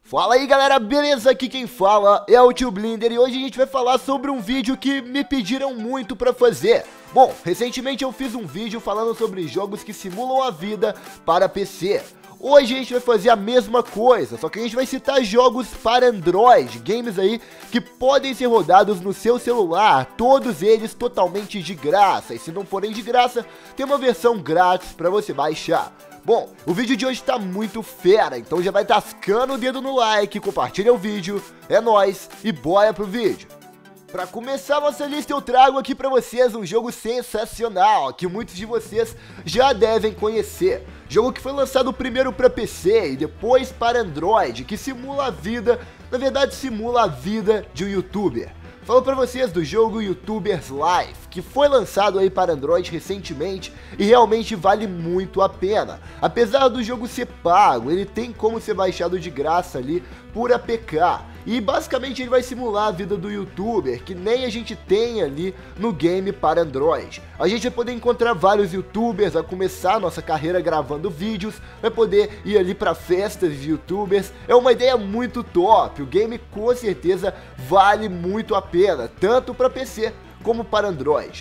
Fala aí galera, beleza? Aqui quem fala é o Tio Blinder e hoje a gente vai falar sobre um vídeo que me pediram muito pra fazer. Bom, recentemente eu fiz um vídeo falando sobre jogos que simulam a vida para PC. Hoje a gente vai fazer a mesma coisa, só que a gente vai citar jogos para Android, games aí que podem ser rodados no seu celular, todos eles totalmente de graça, e se não forem de graça, tem uma versão grátis para você baixar. Bom, o vídeo de hoje tá muito fera, então já vai tascando o dedo no like, compartilha o vídeo, é nóis e bora pro vídeo. Pra começar nossa lista eu trago aqui pra vocês um jogo sensacional, que muitos de vocês já devem conhecer. Jogo que foi lançado primeiro pra PC e depois para Android, que simula a vida, na verdade simula a vida de um youtuber. Falo pra vocês do jogo YouTubers Life, que foi lançado aí para Android recentemente e realmente vale muito a pena. Apesar do jogo ser pago, ele tem como ser baixado de graça ali por APK. E basicamente ele vai simular a vida do youtuber, que nem a gente tem ali no game para Android. A gente vai poder encontrar vários youtubers, vai começar a nossa carreira gravando vídeos, vai poder ir ali para festas de youtubers. É uma ideia muito top, o game com certeza vale muito a pena, tanto para PC como para Android.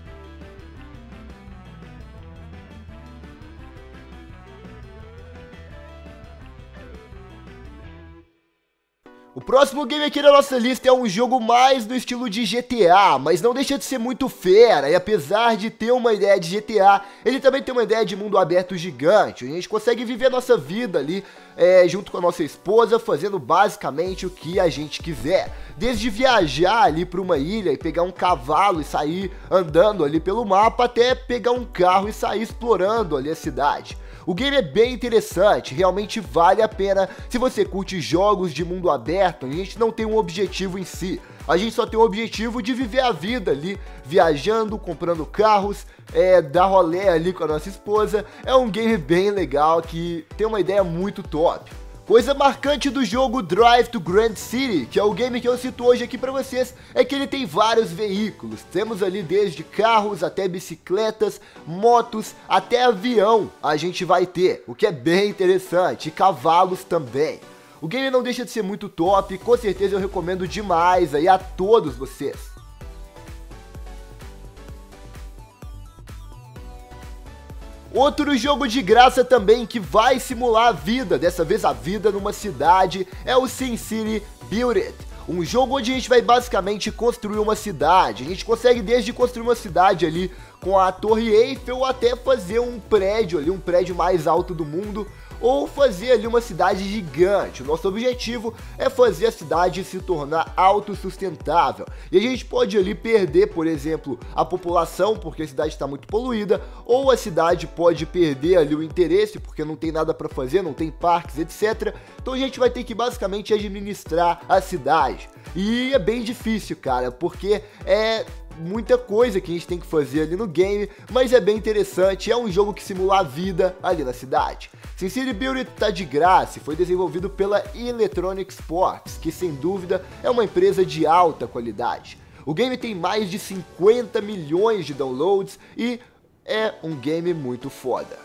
O próximo game aqui da nossa lista é um jogo mais no estilo de GTA, mas não deixa de ser muito fera, e apesar de ter uma ideia de GTA, ele também tem uma ideia de mundo aberto gigante. A gente consegue viver a nossa vida ali, junto com a nossa esposa, fazendo basicamente o que a gente quiser. Desde viajar ali para uma ilha e pegar um cavalo e sair andando ali pelo mapa, até pegar um carro e sair explorando ali a cidade. O game é bem interessante, realmente vale a pena se você curte jogos de mundo aberto. A gente não tem um objetivo em si, a gente só tem o objetivo de viver a vida ali, viajando, comprando carros, dar rolê ali com a nossa esposa. É um game bem legal que tem uma ideia muito top. Coisa marcante do jogo Drive to Grand City, que é o game que eu cito hoje aqui pra vocês, é que ele tem vários veículos. Temos ali desde carros até bicicletas, motos, até avião a gente vai ter, o que é bem interessante, e cavalos também. O game não deixa de ser muito top, com certeza eu recomendo demais aí a todos vocês. Outro jogo de graça também que vai simular a vida, dessa vez a vida numa cidade, é o SimCity Build It. Um jogo onde a gente vai basicamente construir uma cidade. A gente consegue desde construir uma cidade ali com a Torre Eiffel até fazer um prédio ali, um prédio mais alto do mundo, ou fazer ali uma cidade gigante. O nosso objetivo é fazer a cidade se tornar autossustentável. E a gente pode ali perder, por exemplo, a população, porque a cidade está muito poluída, ou a cidade pode perder ali o interesse, porque não tem nada para fazer, não tem parques, etc. Então a gente vai ter que basicamente administrar a cidade. E é bem difícil, cara, porque é muita coisa que a gente tem que fazer ali no game, mas é bem interessante, é um jogo que simula a vida ali na cidade. SimCity Build It tá de graça e foi desenvolvido pela Electronic Sports, que sem dúvida é uma empresa de alta qualidade. O game tem mais de 50 milhões de downloads e é um game muito foda.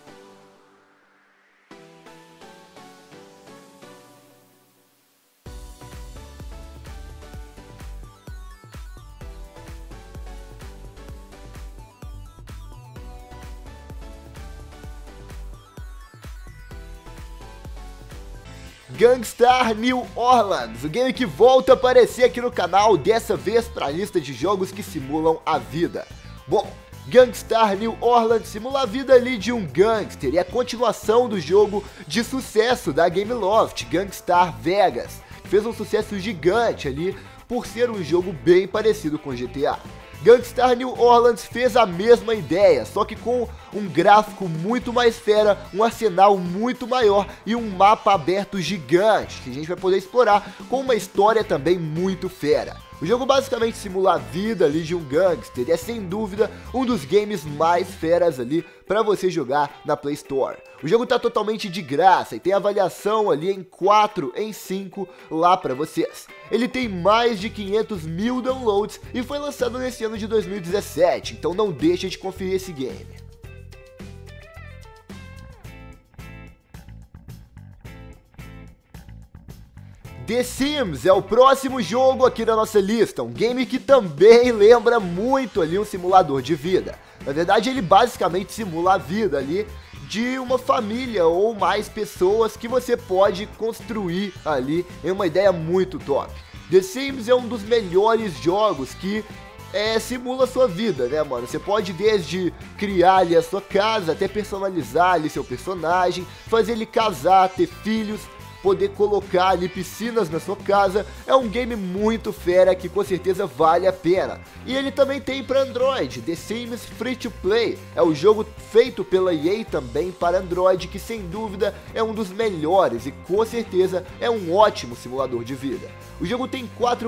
Gangstar New Orleans, o game que volta a aparecer aqui no canal, dessa vez para a lista de jogos que simulam a vida. Bom, Gangstar New Orleans simula a vida ali de um gangster e é a continuação do jogo de sucesso da Gameloft, Gangstar Vegas, que fez um sucesso gigante ali por ser um jogo bem parecido com GTA. Gangstar New Orleans fez a mesma ideia, só que com um gráfico muito mais fera, um arsenal muito maior e um mapa aberto gigante, que a gente vai poder explorar com uma história também muito fera. O jogo basicamente simula a vida ali de um gangster e é sem dúvida um dos games mais feras ali para você jogar na Play Store. O jogo tá totalmente de graça e tem avaliação ali em 4 em 5 lá para vocês. Ele tem mais de 500 mil downloads e foi lançado nesse ano de 2017, então não deixa de conferir esse game. The Sims é o próximo jogo aqui da nossa lista, um game que também lembra muito ali um simulador de vida. Na verdade, ele basicamente simula a vida ali de uma família ou mais pessoas que você pode construir ali em uma ideia muito top. The Sims é um dos melhores jogos que simula a sua vida, né, mano? Você pode desde criar ali a sua casa, até personalizar ali seu personagem, fazer ele casar, ter filhos, poder colocar ali piscinas na sua casa. É um game muito fera que com certeza vale a pena. E ele também tem para Android, The Sims Free to Play. É o jogo feito pela EA também para Android, que sem dúvida é um dos melhores e com certeza é um ótimo simulador de vida. O jogo tem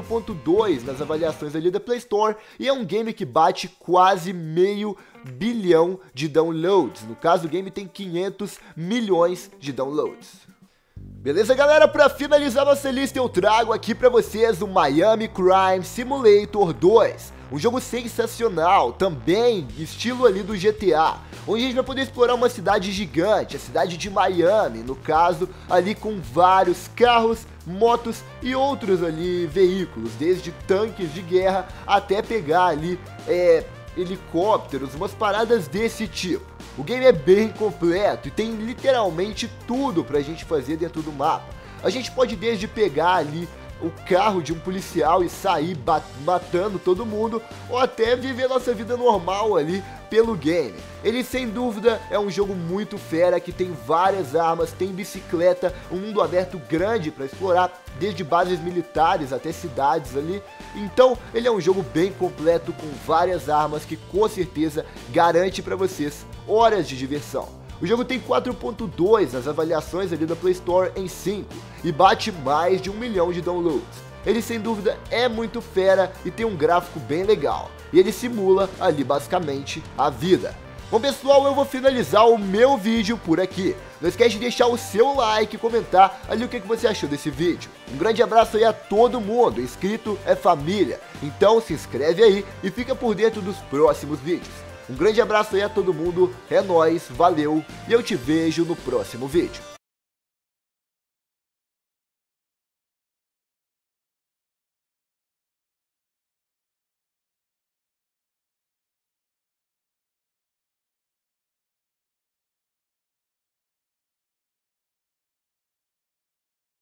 4.2 nas avaliações ali da Play Store e é um game que bate quase meio bilhão de downloads. No caso, o game tem 500 milhões de downloads. Beleza, galera? Para finalizar nossa lista, eu trago aqui para vocês o Miami Crime Simulator 2. Um jogo sensacional, também estilo ali do GTA, onde a gente vai poder explorar uma cidade gigante, a cidade de Miami, no caso, ali com vários carros, motos e outros ali veículos, desde tanques de guerra até pegar ali helicópteros, umas paradas desse tipo. O game é bem completo e tem literalmente tudo pra gente fazer dentro do mapa. A gente pode desde pegar ali o carro de um policial e sair matando todo mundo, ou até viver nossa vida normal ali pelo game. Ele sem dúvida é um jogo muito fera, que tem várias armas, tem bicicleta, um mundo aberto grande para explorar, desde bases militares até cidades ali. Então ele é um jogo bem completo, com várias armas, que com certeza garante para vocês horas de diversão. O jogo tem 4.2 nas avaliações ali da Play Store em 5 e bate mais de 1 milhão de downloads. Ele sem dúvida é muito fera e tem um gráfico bem legal, e ele simula ali basicamente a vida. Bom pessoal, eu vou finalizar o meu vídeo por aqui. Não esquece de deixar o seu like e comentar ali o que você achou desse vídeo. Um grande abraço aí a todo mundo, inscrito é família, então se inscreve aí e fica por dentro dos próximos vídeos. Um grande abraço aí a todo mundo, é nóis, valeu, e eu te vejo no próximo vídeo.